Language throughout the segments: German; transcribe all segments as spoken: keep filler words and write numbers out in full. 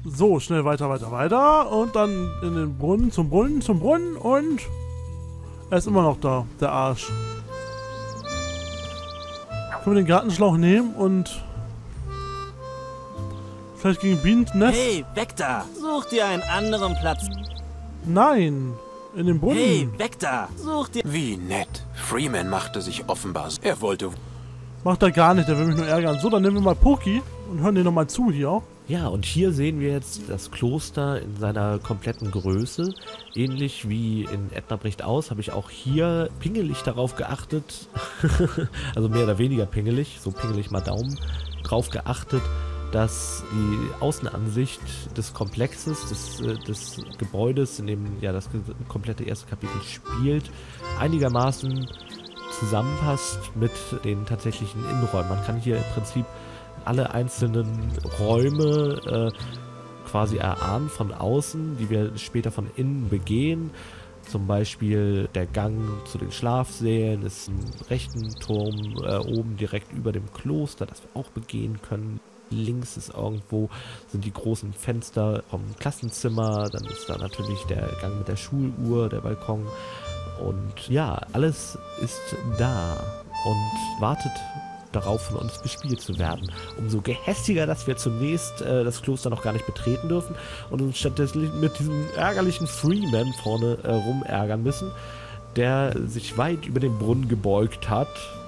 So, schnell weiter, weiter, weiter. Und dann in den Brunnen, zum Brunnen, zum Brunnen und... Er ist immer noch da, der Arsch. Können wir den Gartenschlauch nehmen und... Vielleicht gegen Bienennest? Hey, weg da! Such dir einen anderen Platz. Nein, in den Brunnen. Hey, weg da! Such dir... Wie nett. Freeman machte sich offenbar... Er wollte... Macht er gar nicht, der will mich nur ärgern. So, dann nehmen wir mal Poki und hören den nochmal zu hier. Ja, und hier sehen wir jetzt das Kloster in seiner kompletten Größe. Ähnlich wie in Edna bricht aus, habe ich auch hier pingelig darauf geachtet, also mehr oder weniger pingelig, so pingelig mal Daumen, drauf geachtet, dass die Außenansicht des Komplexes, des, des Gebäudes, in dem ja das komplette erste Kapitel spielt, einigermaßen zusammenpasst mit den tatsächlichen Innenräumen. Man kann hier im Prinzip alle einzelnen Räume äh, quasi erahnen von außen, die wir später von innen begehen. Zum Beispiel der Gang zu den Schlafsälen ist ein rechten Turm äh, oben direkt über dem Kloster, das wir auch begehen können. Links ist irgendwo, sind die großen Fenster vom Klassenzimmer, dann ist da natürlich der Gang mit der Schuluhr, der Balkon. Und ja, alles ist da und wartet darauf, von uns bespielt zu werden. Umso gehässiger, dass wir zunächst äh, das Kloster noch gar nicht betreten dürfen und uns stattdessen mit diesem ärgerlichen Freeman vorne äh, rumärgern müssen, der sich weit über den Brunnen gebeugt hat,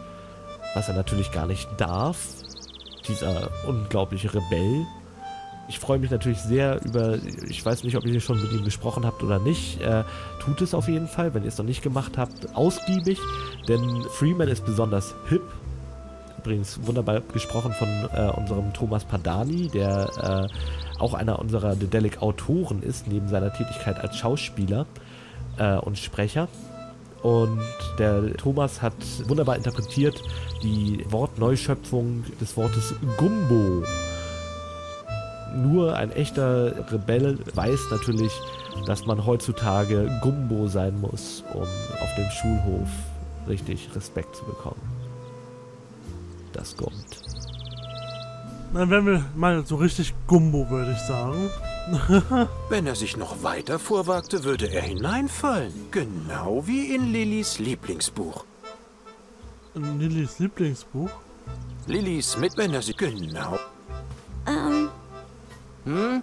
was er natürlich gar nicht darf. Dieser unglaubliche Rebell. Ich freue mich natürlich sehr über, ich weiß nicht, ob ihr schon mit ihm gesprochen habt oder nicht, äh, tut es auf jeden Fall, wenn ihr es noch nicht gemacht habt, ausgiebig, denn Freeman ist besonders hip. Übrigens wunderbar gesprochen von äh, unserem Thomas Padani, der äh, auch einer unserer Dedelic-Autoren ist, neben seiner Tätigkeit als Schauspieler äh, und Sprecher. Und der Thomas hat wunderbar interpretiert die Wortneuschöpfung des Wortes Gumbo. Nur ein echter Rebell weiß natürlich, dass man heutzutage Gumbo sein muss, um auf dem Schulhof richtig Respekt zu bekommen. Das kommt. Dann werden wir mal so richtig Gumbo, würde ich sagen. Wenn er sich noch weiter vorwagte, würde er hineinfallen. Genau wie in Lillys Lieblingsbuch. In Lillys Lieblingsbuch? Lillys mit, wenn er sie... Genau. Ähm, Hm?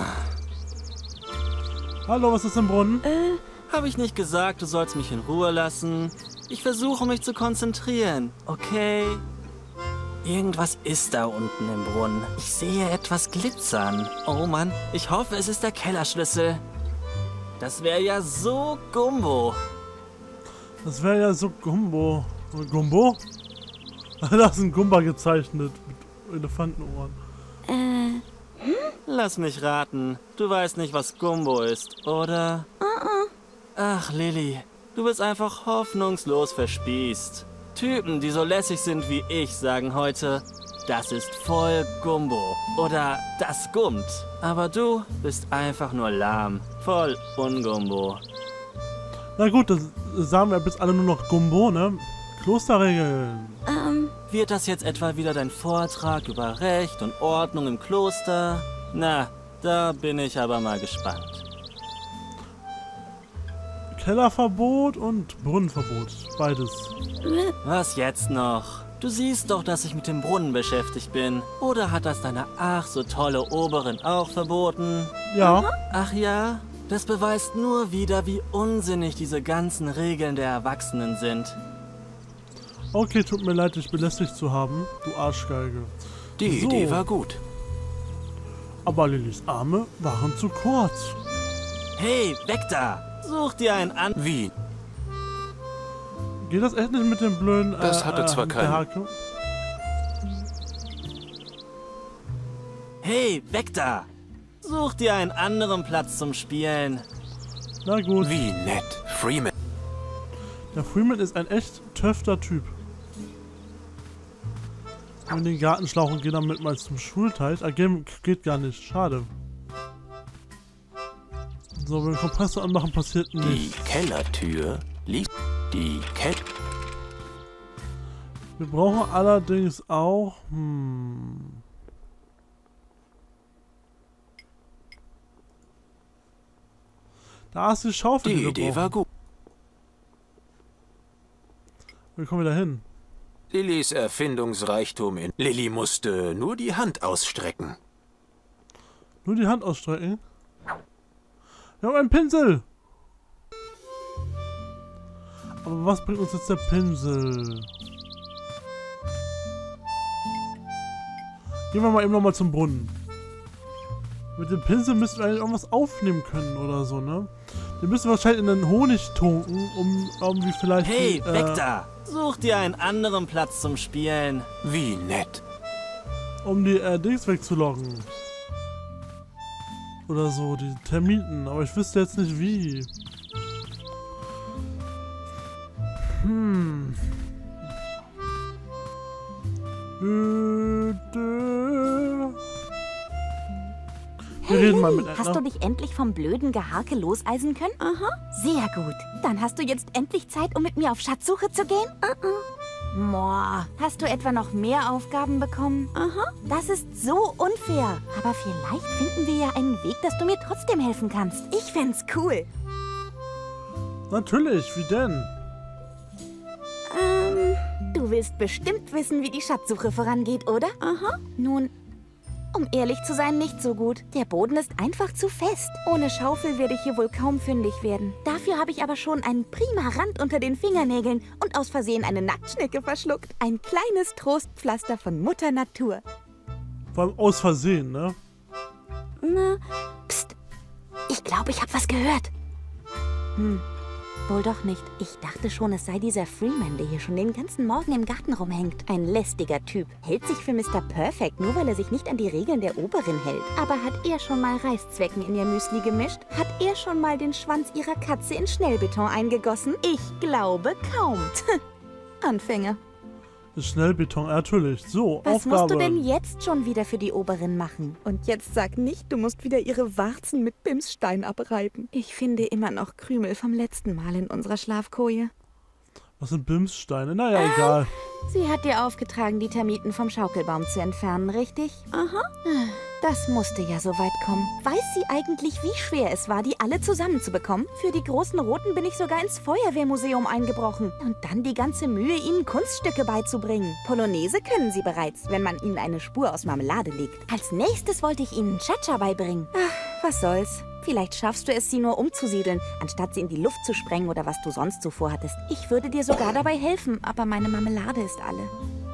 Hallo, was ist im Brunnen? äh, Habe ich nicht gesagt, du sollst mich in Ruhe lassen? Ich versuche mich zu konzentrieren, okay? Irgendwas ist da unten im Brunnen. Ich sehe etwas glitzern. Oh Mann, ich hoffe, es ist der Kellerschlüssel. Das wäre ja so Gumbo. Das wäre ja so Gumbo. Gumbo? Da ist ein Gumba gezeichnet mit Elefantenohren. äh, Lass mich raten. Du weißt nicht, was Gumbo ist, oder? uh-uh. Ach, Lilly, du bist einfach hoffnungslos verspießt. Typen, die so lässig sind wie ich, sagen heute, das ist voll Gumbo oder das gummt. Aber du bist einfach nur lahm, voll Ungumbo. Na gut, das sagen wir bis alle nur noch Gumbo, ne? Klosterregeln. Ähm, Wird das jetzt etwa wieder dein Vortrag über Recht und Ordnung im Kloster? Na, da bin ich aber mal gespannt. Kellerverbot und Brunnenverbot. Beides. Was jetzt noch? Du siehst doch, dass ich mit dem Brunnen beschäftigt bin. Oder hat das deine ach so tolle Oberin auch verboten? Ja. Ach ja? Das beweist nur wieder, wie unsinnig diese ganzen Regeln der Erwachsenen sind. Okay, tut mir leid, dich belästigt zu haben, du Arschgeige. Die So. Idee war gut. Aber Lillys Arme waren zu kurz. Hey, weg da! Such dir einen an... Wie? Geht das echt nicht mit dem blöden... Äh, Das hatte zwar mit der keinen- Hake? Hey, weg da! Such dir einen anderen Platz zum Spielen. Na gut. Wie nett. Freeman. Der Freeman ist ein echt töfter Typ. In den Gartenschlauch und gehen damit mal zum Schulteich. Ah, gehen- geht gar nicht. Schade. So, wenn wir den Kompressor anmachen, passiert Die nichts. Kellertür liegt. Die Kell... Wir brauchen allerdings auch... Hm, Da ist die Schaufel. Die wir Idee brauchen. war gut. Wie kommen wir da hin? Lillys Erfindungsreichtum in... Lilly musste nur die Hand ausstrecken. Nur die Hand ausstrecken? Wir haben einen Pinsel! Aber was bringt uns jetzt der Pinsel? Gehen wir mal eben nochmal zum Brunnen. Mit dem Pinsel müssen wir eigentlich irgendwas aufnehmen können oder so, ne? Wir müssen wahrscheinlich in den Honig tunken, um irgendwie vielleicht... Hey, die, weg äh, da! Such dir einen anderen Platz zum Spielen. Wie nett. um die äh, Dings wegzulocken. Oder so, die Termiten. Aber ich wüsste jetzt nicht wie. Hm. Dö, dö. Wir Hey reden mal Lilly, miteinander. hast du dich endlich vom blöden Gehake loseisen können? Aha. Sehr gut. Dann hast du jetzt endlich Zeit, um mit mir auf Schatzsuche zu gehen? Uh-uh. Moa, hast du etwa noch mehr Aufgaben bekommen? Aha. Das ist so unfair. Aber vielleicht finden wir ja einen Weg, dass du mir trotzdem helfen kannst. Ich fänd's cool. Natürlich, wie denn? Ähm, du willst bestimmt wissen, wie die Schatzsuche vorangeht, oder? Aha. Nun, um ehrlich zu sein, nicht so gut. Der Boden ist einfach zu fest. Ohne Schaufel werde ich hier wohl kaum fündig werden. Dafür habe ich aber schon einen prima Rand unter den Fingernägeln und aus Versehen eine Nacktschnecke verschluckt. Ein kleines Trostpflaster von Mutter Natur. Vor allem aus Versehen, ne? Na, pst. Ich glaube, ich habe was gehört. Hm. Wohl doch nicht. Ich dachte schon, es sei dieser Freeman, der hier schon den ganzen Morgen im Garten rumhängt. Ein lästiger Typ. Hält sich für Mister Perfect, nur weil er sich nicht an die Regeln der Oberin hält. Aber hat er schon mal Reißzwecken in ihr Müsli gemischt? Hat er schon mal den Schwanz ihrer Katze in Schnellbeton eingegossen? Ich glaube kaum. Anfänger. Schnellbeton, natürlich. So, Was Aufgabe. musst du denn jetzt schon wieder für die Oberin machen? Und jetzt sag nicht, du musst wieder ihre Warzen mit Bimsstein abreiben. Ich finde immer noch Krümel vom letzten Mal in unserer Schlafkoje. Was sind Bimssteine? Naja, egal. Sie hat dir aufgetragen, die Termiten vom Schaukelbaum zu entfernen, richtig? Aha. Das musste ja so weit kommen. Weiß sie eigentlich, wie schwer es war, die alle zusammenzubekommen? Für die großen Roten bin ich sogar ins Feuerwehrmuseum eingebrochen. Und dann die ganze Mühe, ihnen Kunststücke beizubringen. Polonaise können sie bereits, wenn man ihnen eine Spur aus Marmelade legt. Als nächstes wollte ich ihnen Cha-Cha beibringen. Ach, was soll's. Vielleicht schaffst du es, sie nur umzusiedeln, anstatt sie in die Luft zu sprengen oder was du sonst so vorhattest. Ich würde dir sogar dabei helfen, aber meine Marmelade ist alle.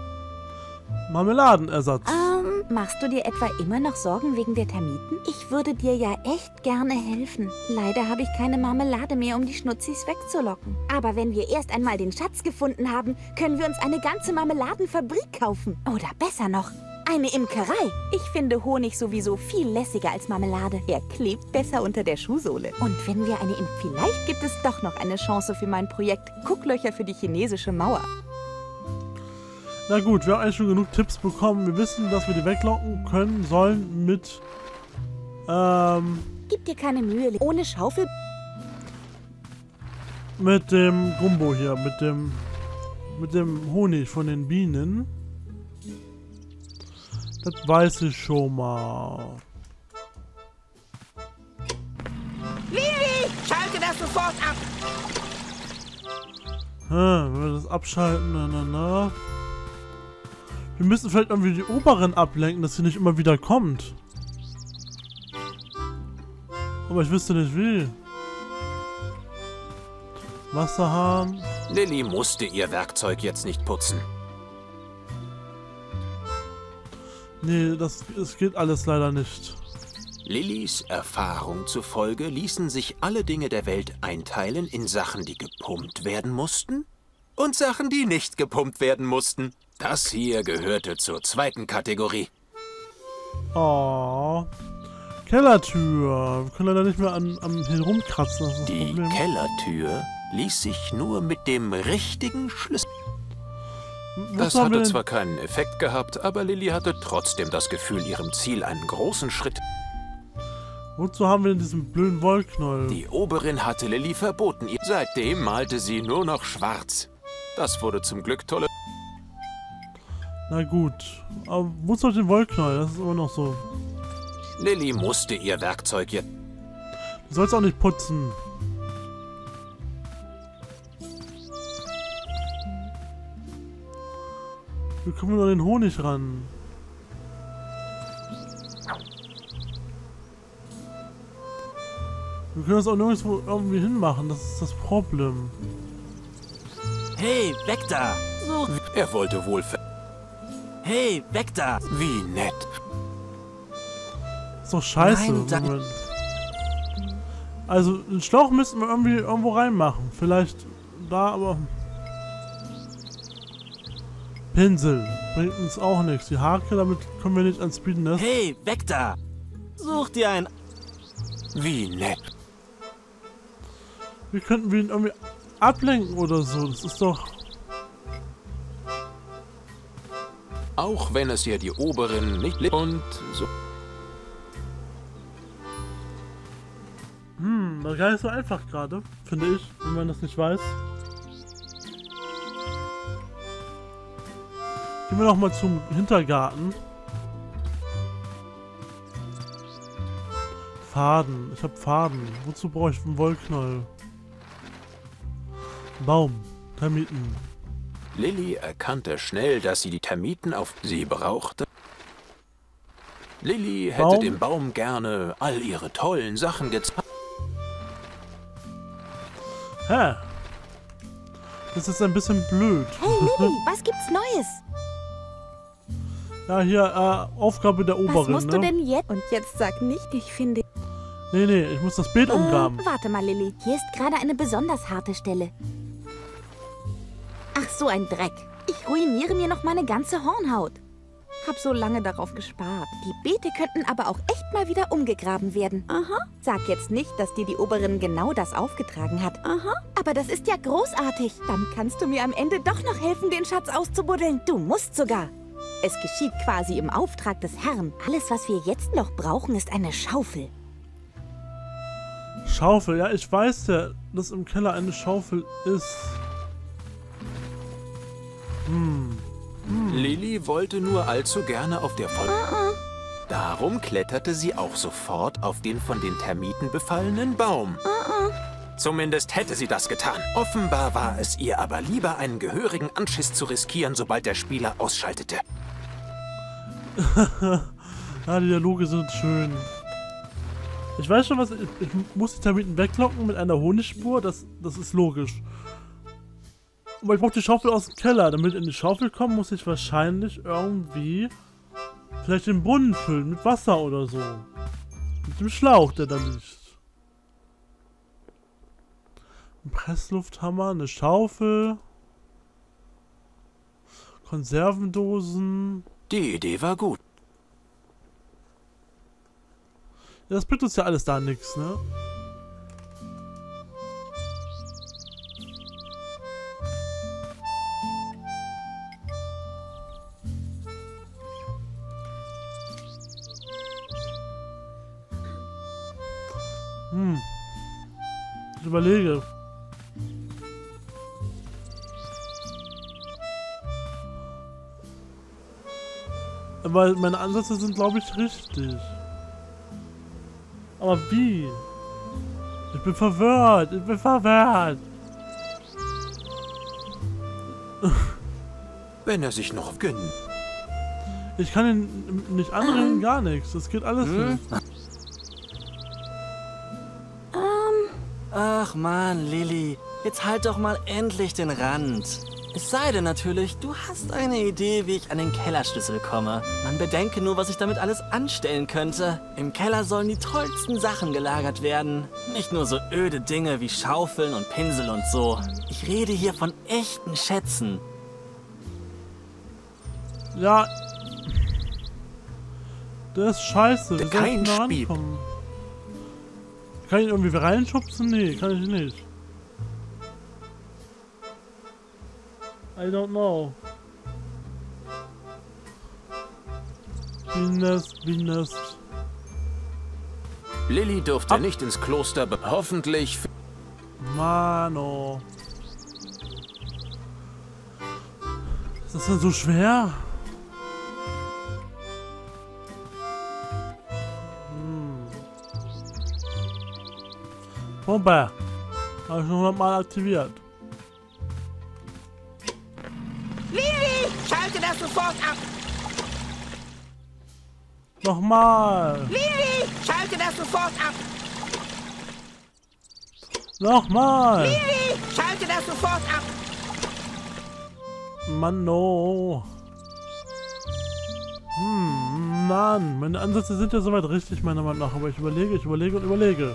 Marmeladenersatz. Ähm, machst du dir etwa immer noch Sorgen wegen der Termiten? Ich würde dir ja echt gerne helfen. Leider habe ich keine Marmelade mehr, um die Schnutzis wegzulocken. Aber wenn wir erst einmal den Schatz gefunden haben, können wir uns eine ganze Marmeladenfabrik kaufen. Oder besser noch, eine Imkerei. Ich finde Honig sowieso viel lässiger als Marmelade. Er klebt besser unter der Schuhsohle. Und wenn wir eine Im... Vielleicht gibt es doch noch eine Chance für mein Projekt Gucklöcher für die chinesische Mauer. Na gut, wir haben eigentlich schon genug Tipps bekommen. Wir wissen, dass wir die weglocken können sollen mit... Ähm... Gib dir keine Mühe. Ohne Schaufel... Mit dem Gumbo hier. Mit dem... Mit dem Honig von den Bienen. Das weiß ich schon mal. Lilly, schalte das sofort ab! Hm, wenn wir das abschalten, na na na. Wir müssen vielleicht irgendwie die Oberin ablenken, dass sie nicht immer wieder kommt. Aber ich wüsste nicht wie. Wasserhahn. Lilly musste ihr Werkzeug jetzt nicht putzen. Nee, das, das geht alles leider nicht. Lillys Erfahrung zufolge ließen sich alle Dinge der Welt einteilen in Sachen, die gepumpt werden mussten und Sachen, die nicht gepumpt werden mussten. Das hier gehörte zur zweiten Kategorie. Oh. Kellertür. Wir können leider nicht mehr an, am hier rumkratzen. Das ist das Die Problem. Kellertür ließ sich nur mit dem richtigen Schlüssel... Das Wozu haben wir hatte denn- zwar keinen Effekt gehabt, aber Lilly hatte trotzdem das Gefühl, ihrem Ziel einen großen Schritt... Wozu haben wir denn diesen blöden Wollknäuel? Die Oberin hatte Lilly verboten. ihr- Seitdem malte sie nur noch schwarz. Das wurde zum Glück tolle... Na gut. Aber wozu hat den Wollknäuel? Das ist immer noch so. Lilly musste ihr Werkzeug jetzt... Du sollst auch nicht putzen. Wie kommen wir an den Honig ran? Wir können das auch nirgendwo irgendwie hinmachen, das ist das Problem. Hey, weg da! Such. Er wollte wohl ver... Hey, weg da! Wie nett. Ist doch scheiße. Nein, da- Moment. Also, den Schlauch müssten wir irgendwie irgendwo reinmachen. Vielleicht da, aber... Pinsel. Bringt uns auch nichts. Die Hake, damit kommen wir nicht ans Speedness. Hey, weg da! Such dir ein... Wie nett. Wie könnten wir ihn irgendwie ablenken oder so? Das ist doch... Auch wenn es ihr die Oberin nicht... li- Und so... Hm, das ist gar nicht so einfach gerade, finde ich, wenn man das nicht weiß. Gehen wir noch mal zum Hintergarten. Faden. Ich habe Faden. Wozu brauche ich einen Wollknäuel? Baum. Termiten. Lilly erkannte schnell, dass sie die Termiten auf sie brauchte. Lilly hätte Baum. dem Baum gerne all ihre tollen Sachen gezeigt. Hä? Das ist ein bisschen blöd. Hey Lilly, was gibt's Neues? Ja, hier, äh, Aufgabe der Was Oberin, musst ne? du denn jetzt? Und jetzt sag nicht, ich finde... Nee, nee, ich muss das Beet umgraben. Äh, warte mal, Lilly. Hier ist gerade eine besonders harte Stelle. Ach, so ein Dreck. Ich ruiniere mir noch meine ganze Hornhaut. Hab so lange darauf gespart. Die Beete könnten aber auch echt mal wieder umgegraben werden. Aha. Sag jetzt nicht, dass dir die Oberin genau das aufgetragen hat. Aha. Aber das ist ja großartig. Dann kannst du mir am Ende doch noch helfen, den Schatz auszubuddeln. Du musst sogar. Es geschieht quasi im Auftrag des Herrn. Alles, was wir jetzt noch brauchen, ist eine Schaufel. Schaufel, ja, ich weiß ja, dass im Keller eine Schaufel ist. Hm. Lilly wollte nur allzu gerne auf der Voll... Darum kletterte sie auch sofort auf den von den Termiten befallenen Baum. Zumindest hätte sie das getan. Offenbar war es ihr aber lieber, einen gehörigen Anschiss zu riskieren, sobald der Spieler ausschaltete. Ja, die Dialoge sind schön. Ich weiß schon, was... Ich, ich muss die Termiten weglocken mit einer Honigspur. Das, das ist logisch. Aber ich brauche die Schaufel aus dem Keller. Damit ich in die Schaufel komme, muss ich wahrscheinlich irgendwie... Vielleicht den Brunnen füllen mit Wasser oder so. Mit dem Schlauch, der da liegt. Ein Presslufthammer, eine Schaufel. Konservendosen. Die Idee war gut. Ja, das bringt uns ja alles da nichts, ne? Hm. Ich überlege. Aber meine Ansätze sind, glaube ich, richtig. Aber wie? Ich bin verwirrt. Ich bin verwirrt. Wenn er sich noch gönnen. Ich kann ihn nicht anreden, gar nichts. Das geht alles Hm? nicht. Ach man, Lilly, jetzt halt doch mal endlich den Rand. Es sei denn natürlich, du hast eine Idee, wie ich an den Kellerschlüssel komme. Man bedenke nur, was ich damit alles anstellen könnte. Im Keller sollen die tollsten Sachen gelagert werden. Nicht nur so öde Dinge wie Schaufeln und Pinsel und so. Ich rede hier von echten Schätzen. Ja. Das ist scheiße. Wie soll ich Kein da Spiel. rankommen? Kann ich ihn irgendwie reinschubsen? Nee, kann ich nicht. I don't know. Bienest, Bienest. Lilly durfte Ab. nicht ins Kloster, be- hoffentlich... Mano. Ist das denn so schwer? Hm. Pumpe. Habe ich schon hundertmal aktiviert. Lilly, schalte das sofort sofort ab! Nochmal! Lili, schalte das sofort ab! Nochmal! Lili, schalte das sofort ab! Mann, no. Hm, Mann, meine Ansätze sind ja soweit richtig, meiner Meinung nach, aber ich überlege, ich überlege und überlege.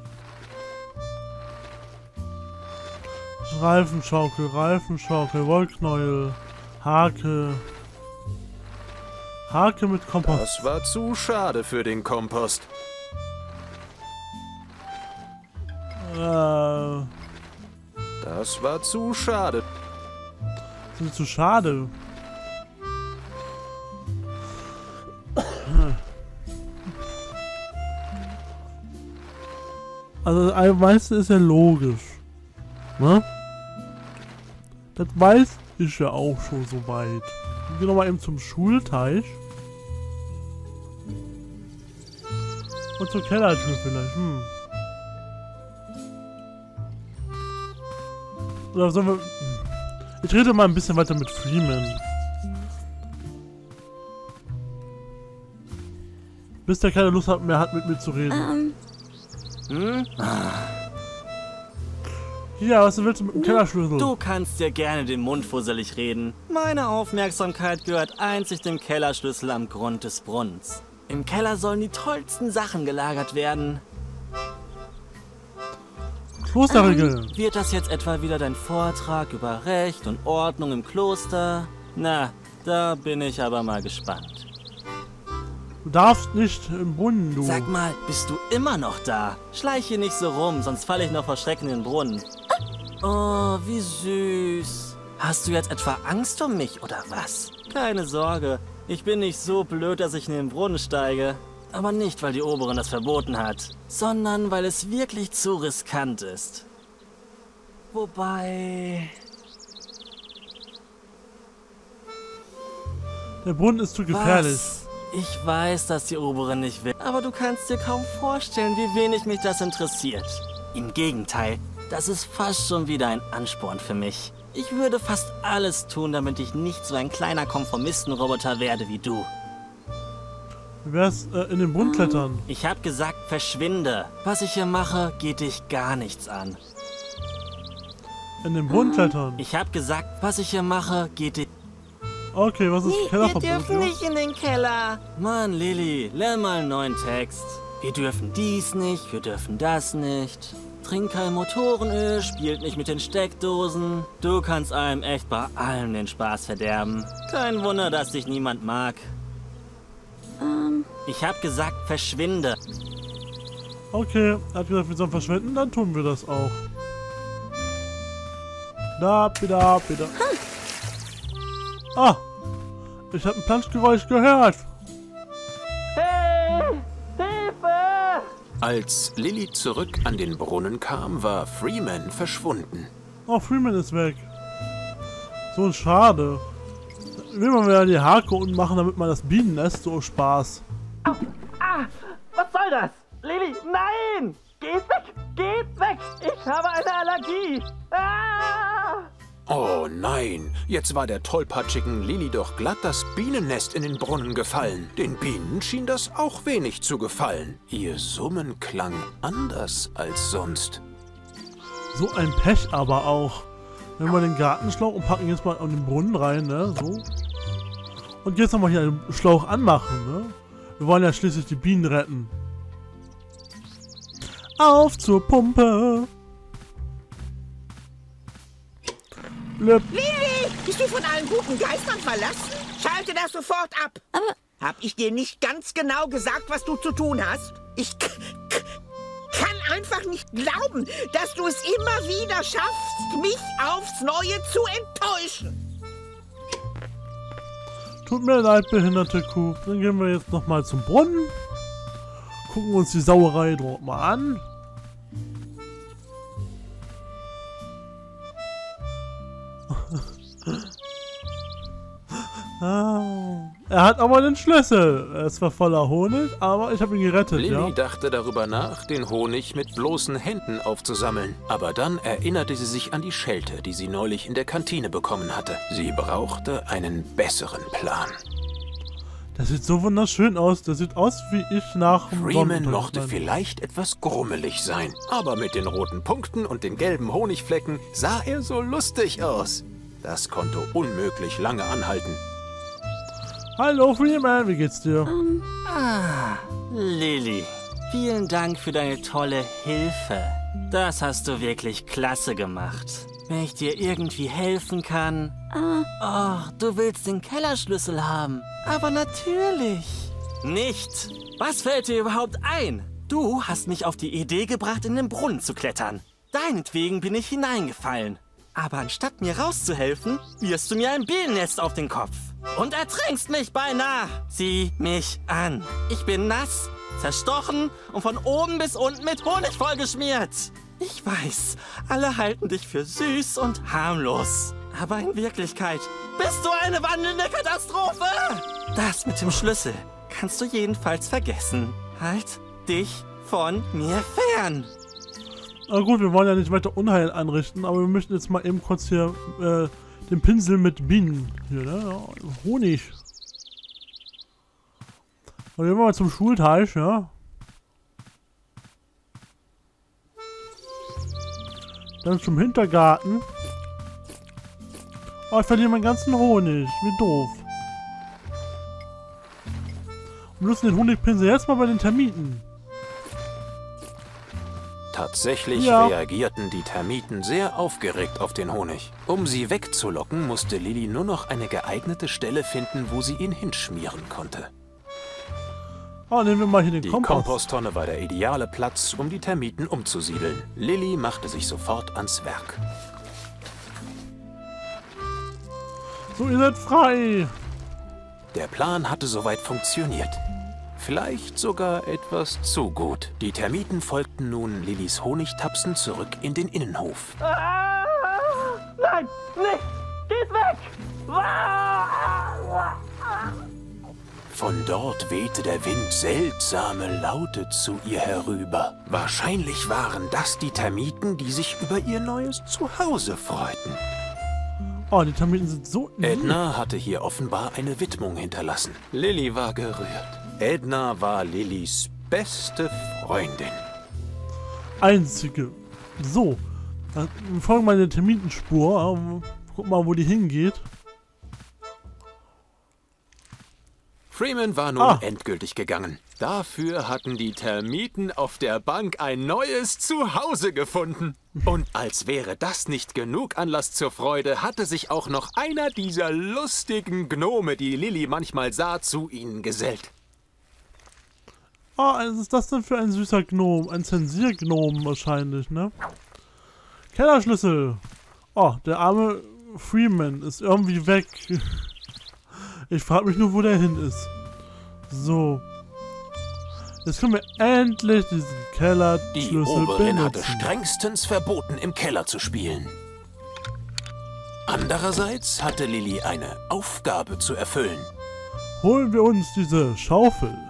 Reifenschaukel, Reifenschaukel, Wollknäuel, Hake. Hake mit Kompost. Das war zu schade für den Kompost. Äh, Das war zu schade. das ist zu schade. Also das meiste ist ja logisch. Ne? Das weiß ich ja auch schon so weit. Gehen wir mal eben zum Schulteich. Und zur Kellertür vielleicht. Hm. Oder sollen wir... Hm. Ich rede mal ein bisschen weiter mit Freeman. Bis der keine Lust hat, mehr hat, mit mir zu reden. Ähm, Hm? Ja, was willst du mit dem Kellerschlüssel? Du kannst dir gerne den Mund fusselig reden. Meine Aufmerksamkeit gehört einzig dem Kellerschlüssel am Grund des Brunnens. Im Keller sollen die tollsten Sachen gelagert werden. Klosterregeln. Wird das jetzt etwa wieder dein Vortrag über Recht und Ordnung im Kloster? Na, da bin ich aber mal gespannt. Du darfst nicht im Brunnen, du. Sag mal, bist du immer noch da? Schleich hier nicht so rum, sonst falle ich noch vor Schrecken in den Brunnen. Oh, wie süß. Hast du jetzt etwa Angst um mich, oder was? Keine Sorge, ich bin nicht so blöd, dass ich in den Brunnen steige. Aber nicht, weil die Oberin das verboten hat, sondern weil es wirklich zu riskant ist. Wobei... Der Brunnen ist zu gefährlich. Was? Ich weiß, dass die Oberin nicht will, aber du kannst dir kaum vorstellen, wie wenig mich das interessiert. Im Gegenteil, das ist fast schon wieder ein Ansporn für mich. Ich würde fast alles tun, damit ich nicht so ein kleiner Konformistenroboter werde wie du. Wie wär's äh, in den Brunnen klettern? Ich hab gesagt, verschwinde. Was ich hier mache, geht dich gar nichts an. In den Brunnen klettern. Ich hab gesagt, was ich hier mache, geht dich... Okay, was ist Wir Kellerverbot? dürfen ja? nicht in den Keller. Mann, Lilly, lern mal einen neuen Text. Wir dürfen dies nicht, wir dürfen das nicht. Trink kein Motorenöl, spielt nicht mit den Steckdosen. Du kannst einem echt bei allem den Spaß verderben. Kein Wunder, dass dich niemand mag. ähm, Ich hab gesagt, verschwinde. Okay, er hat gesagt, wir sollen verschwinden, dann tun wir das auch. Da, bitte, bitte. Ah! Ich habe ein Planschgeräusch gehört. Hey! Hilfe! Als Lilly zurück an den Brunnen kam, war Freeman verschwunden. Oh, Freeman ist weg. So ein Schade. Nehmen wir mal die Hake unten machen, damit man das Bienennest so Spaß. Ah, was soll das? Lilly, nein! Geht weg! Geht weg! Ich habe eine Allergie! Ah! Oh nein, jetzt war der tollpatschigen Lilly doch glatt das Bienennest in den Brunnen gefallen. Den Bienen schien das auch wenig zu gefallen. Ihr Summen klang anders als sonst. So ein Pech aber auch. Nehmen wir den Gartenschlauch und packen jetzt mal in den Brunnen rein, ne? So. Und jetzt nochmal hier einen Schlauch anmachen, ne? Wir wollen ja schließlich die Bienen retten. Auf zur Pumpe! Blöp. Lili, bist du von allen guten Geistern verlassen? Schalte das sofort ab. aber Hab ich dir nicht ganz genau gesagt, was du zu tun hast? Ich k k kann einfach nicht glauben, dass du es immer wieder schaffst, mich aufs Neue zu enttäuschen. Tut mir leid, behinderte Kuh. Dann gehen wir jetzt nochmal zum Brunnen. Gucken uns die Sauerei dort mal an. ah. Er hat aber den Schlüssel. Er ist zwar voller Honig, aber ich habe ihn gerettet, Lilly ja. dachte darüber nach, den Honig mit bloßen Händen aufzusammeln. Aber dann erinnerte sie sich an die Schelte, die sie neulich in der Kantine bekommen hatte. Sie brauchte einen besseren Plan. Das sieht so wunderschön aus. Das sieht aus, wie ich nach dem Freeman Sonnenuntergang mochte bin. vielleicht etwas grummelig sein, aber mit den roten Punkten und den gelben Honigflecken sah er so lustig aus. Das konnte unmöglich lange anhalten. Hallo Freeman, wie geht's dir? Ähm, Ah, Lilly, vielen Dank für deine tolle Hilfe. Das hast du wirklich klasse gemacht. Wenn ich dir irgendwie helfen kann... äh, Oh, du willst den Kellerschlüssel haben. Aber natürlich. Nicht. Was fällt dir überhaupt ein? Du hast mich auf die Idee gebracht, in den Brunnen zu klettern. Deinetwegen bin ich hineingefallen. Aber anstatt mir rauszuhelfen, wirst du mir ein Bienennest auf den Kopf. Und ertrinkst mich beinahe. Sieh mich an. Ich bin nass, zerstochen und von oben bis unten mit Honig vollgeschmiert. Ich weiß, alle halten dich für süß und harmlos. Aber in Wirklichkeit bist du eine wandelnde Katastrophe. Das mit dem Schlüssel kannst du jedenfalls vergessen. Halt dich von mir fern. Na gut, wir wollen ja nicht weiter Unheil anrichten, aber wir möchten jetzt mal eben kurz hier äh, den Pinsel mit Bienen. Hier, ne? Ja, Honig. Und gehen wir mal zum Schulteich, ja. Dann zum Hintergarten. Oh, ich verliere meinen ganzen Honig. Wie doof. Und nutzen den Honigpinsel jetzt mal bei den Termiten. Tatsächlich Ja. reagierten die Termiten sehr aufgeregt auf den Honig. Um sie wegzulocken, musste Lilly nur noch eine geeignete Stelle finden, wo sie ihn hinschmieren konnte. Oh, nehmen wir mal hier den Die Kompost. Komposttonne war der ideale Platz, um die Termiten umzusiedeln. Lilly machte sich sofort ans Werk. So, ihr seid frei. Der Plan hatte soweit funktioniert. Vielleicht sogar etwas zu gut. Die Termiten folgten nun Lillys Honigtapsen zurück in den Innenhof. Ah, nein, nicht! Geht weg! Ah, Von dort wehte der Wind seltsame Laute zu ihr herüber. Wahrscheinlich waren das die Termiten, die sich über ihr neues Zuhause freuten. Oh, die Termiten sind so lieb. Edna hatte hier offenbar eine Widmung hinterlassen. Lilly war gerührt. Edna war Lillys beste Freundin. Einzige. So. Dann folgen wir der Termitenspur. Guck mal, wo die hingeht. Freeman war nun Ah. endgültig gegangen. Dafür hatten die Termiten auf der Bank ein neues Zuhause gefunden. Und als wäre das nicht genug Anlass zur Freude, hatte sich auch noch einer dieser lustigen Gnome, die Lilly manchmal sah, zu ihnen gesellt. Ah, was ist das denn für ein süßer Gnom? Ein Zensiergnom wahrscheinlich, ne? Kellerschlüssel. Oh, der arme Freeman ist irgendwie weg. Ich frage mich nur, wo der hin ist. So. Jetzt können wir endlich diesen Die Kellerschlüssel Oberin hatte benutzen. strengstens verboten, im Keller zu spielen. Andererseits hatte Lilly eine Aufgabe zu erfüllen. Holen wir uns diese Schaufel.